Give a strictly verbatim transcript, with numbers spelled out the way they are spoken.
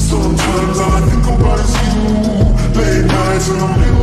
Sometimes all I think about is you. Late nights and I'm in